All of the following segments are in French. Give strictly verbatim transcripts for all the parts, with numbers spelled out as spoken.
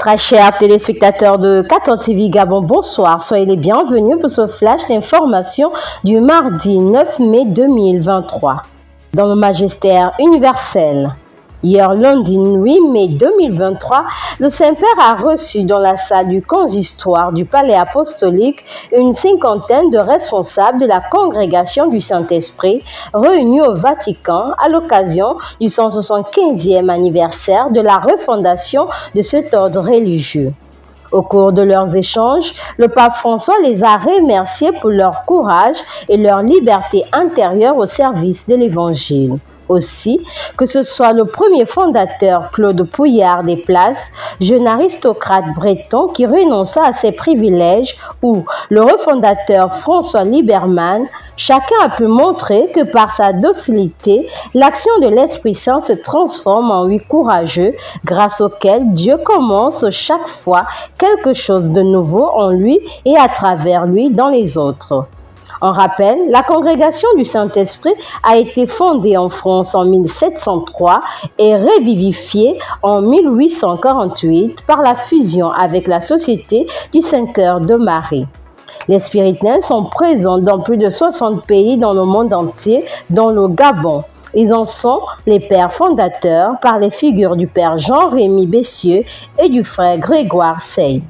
Très chers téléspectateurs de quatorze T V Gabon, bonsoir. Soyez les bienvenus pour ce flash d'information du mardi neuf mai deux mille vingt-trois. Dans le magistère universel, hier lundi huit mai deux mille vingt-trois, le Saint-Père a reçu dans la salle du consistoire du Palais apostolique une cinquantaine de responsables de la congrégation du Saint-Esprit réunis au Vatican à l'occasion du cent soixante-quinzième anniversaire de la refondation de cet ordre religieux. Au cours de leurs échanges, le pape François les a remerciés pour leur courage et leur liberté intérieure au service de l'Évangile. Aussi, que ce soit le premier fondateur Claude Pouillard des Places, jeune aristocrate breton qui renonça à ses privilèges, ou le refondateur François Liberman, chacun a pu montrer que par sa docilité, l'action de l'Esprit Saint se transforme en oui courageux, grâce auquel Dieu commence chaque fois quelque chose de nouveau en lui et à travers lui dans les autres. En rappel, la congrégation du Saint-Esprit a été fondée en France en mille sept cent trois et revivifiée en mille huit cent quarante-huit par la fusion avec la Société du Saint-Cœur de Marie. Les spirituels sont présents dans plus de soixante pays dans le monde entier, dont le Gabon. Ils en sont les pères fondateurs par les figures du père Jean-Rémy Bessieux et du frère Grégoire Sey.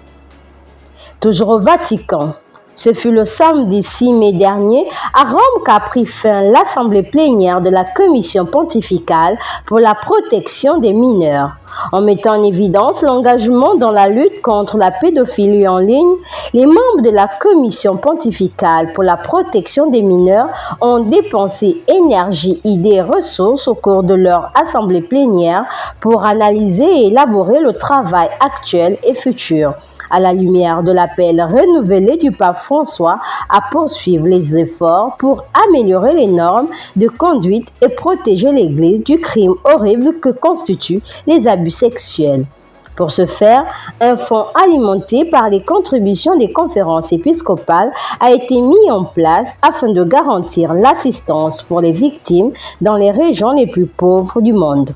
Toujours au Vatican. Ce fut le samedi six mai dernier à Rome qu'a pris fin l'assemblée plénière de la Commission pontificale pour la protection des mineurs. En mettant en évidence l'engagement dans la lutte contre la pédophilie en ligne, les membres de la Commission pontificale pour la protection des mineurs ont dépensé énergie, idées et ressources au cours de leur assemblée plénière pour analyser et élaborer le travail actuel et futur, à la lumière de l'appel renouvelé du pape François à poursuivre les efforts pour améliorer les normes de conduite et protéger l'Église du crime horrible que constituent les abus sexuels. Pour ce faire, un fonds alimenté par les contributions des conférences épiscopales a été mis en place afin de garantir l'assistance pour les victimes dans les régions les plus pauvres du monde.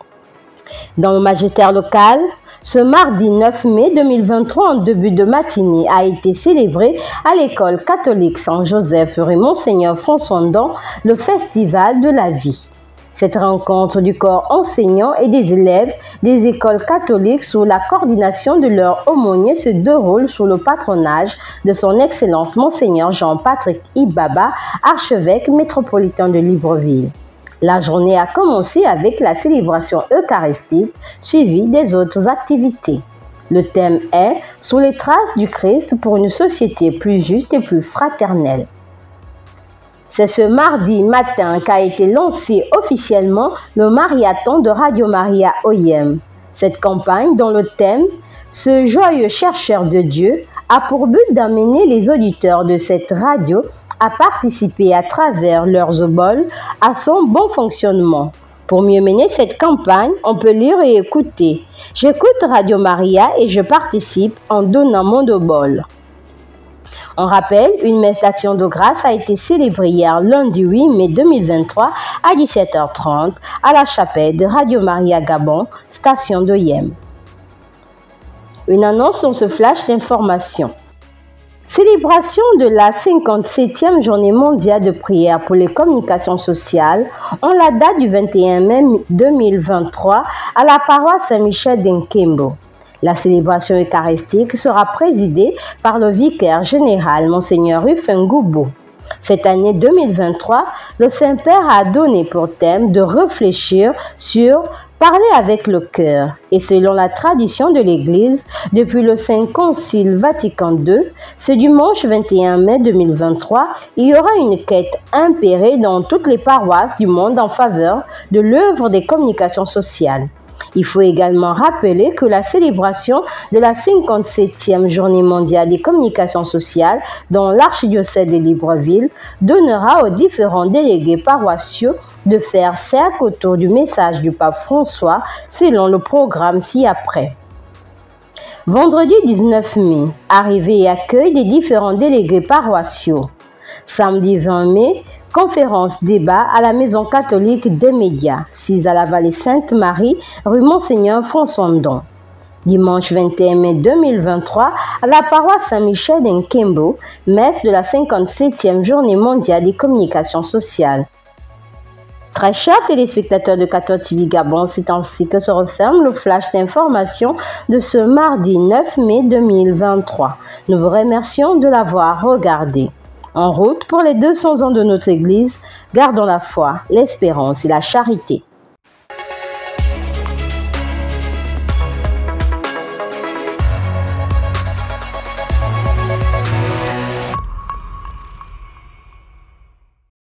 Dans le magistère local, ce mardi neuf mai deux mille vingt-trois, en début de matinée, a été célébré à l'école catholique Saint-Joseph rue Monseigneur François Ndon le Festival de la vie. Cette rencontre du corps enseignant et des élèves des écoles catholiques sous la coordination de leur aumônier se déroule sous le patronage de son Excellence Monseigneur Jean-Patrick Ibaba, archevêque métropolitain de Libreville. La journée a commencé avec la célébration eucharistique, suivie des autres activités. Le thème est « Sous les traces du Christ pour une société plus juste et plus fraternelle ». C'est ce mardi matin qu'a été lancé officiellement le marathon de Radio Maria O I M. Cette campagne, dont le thème « Ce joyeux chercheur de Dieu » a pour but d'amener les auditeurs de cette radio à participer à travers leurs oboles à son bon fonctionnement. Pour mieux mener cette campagne, on peut lire et écouter. J'écoute Radio Maria et je participe en donnant mon obole. On rappelle, une messe d'action de grâce a été célébrée hier lundi huit mai deux mille vingt-trois à dix-sept heures trente à la chapelle de Radio Maria Gabon, station d'O I M. Une annonce dans ce flash d'information. Célébration de la cinquante-septième journée mondiale de prière pour les communications sociales en la date du vingt et un mai deux mille vingt-trois à la paroisse Saint-Michel d'Nkembo. La célébration eucharistique sera présidée par le vicaire général Monseigneur Rufin Goubo. Cette année deux mille vingt-trois, le Saint-Père a donné pour thème de réfléchir sur « Parler avec le cœur » et selon la tradition de l'Église, depuis le Saint Concile Vatican deux, ce dimanche vingt et un mai deux mille vingt-trois, il y aura une quête impérée dans toutes les paroisses du monde en faveur de l'œuvre des communications sociales. Il faut également rappeler que la célébration de la cinquante-septième journée mondiale des communications sociales dans l'archidiocèse de Libreville donnera aux différents délégués paroissiaux de faire cercle autour du message du pape François selon le programme ci-après. Vendredi dix-neuf mai, arrivée et accueil des différents délégués paroissiaux. Samedi vingt mai, conférence débat à la Maison catholique des médias, six à la Vallée Sainte-Marie, rue Monseigneur François Ndon. Dimanche vingt et un mai deux mille vingt-trois, à la paroisse Saint-Michel d'Nkembo, messe de la cinquante-septième journée mondiale des communications sociales. Très chers téléspectateurs de quatorze T V Gabon, c'est ainsi que se referme le flash d'information de ce mardi neuf mai deux mille vingt-trois. Nous vous remercions de l'avoir regardé. En route pour les deux cents ans de notre Église, gardons la foi, l'espérance et la charité.